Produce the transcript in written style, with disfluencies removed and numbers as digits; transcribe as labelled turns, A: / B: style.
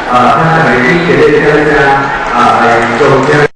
A: ท่านสมัยที่เกิดได้เจริญ